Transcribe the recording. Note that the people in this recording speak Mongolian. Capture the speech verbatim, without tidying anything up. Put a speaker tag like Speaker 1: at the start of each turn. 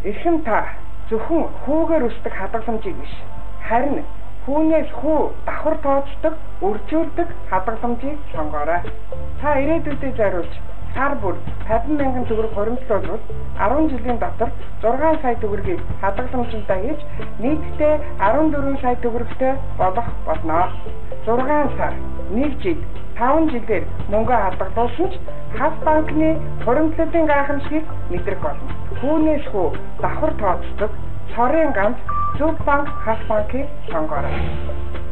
Speaker 1: Эрхэм та зөвхөн хүүгээр өсдөг хадгаламжийг биш, харин хүүнээс хүү давхар тооцдог, үржүүлдэг хадгаламжийг сонгоорой. Та ирээдүйдээ зориулж сар бүр тавин мянган төгрөг хуримтлуулбал арван жилийн дотор зургаан сая төгрөгийг хадгаламжтай хийж нийтдээ арван дөрвөн сая төгрөгтэй болох болно. зургаан сар нэг жил таван жилээр мөнгө хадгалуулсан ч хас банкны хуримтлалын гайхамшигыг мэдрэх болно. Хүүнээс хүү давхар тооцдог цорын ганц зөв банк хас банкыг сонгоорой.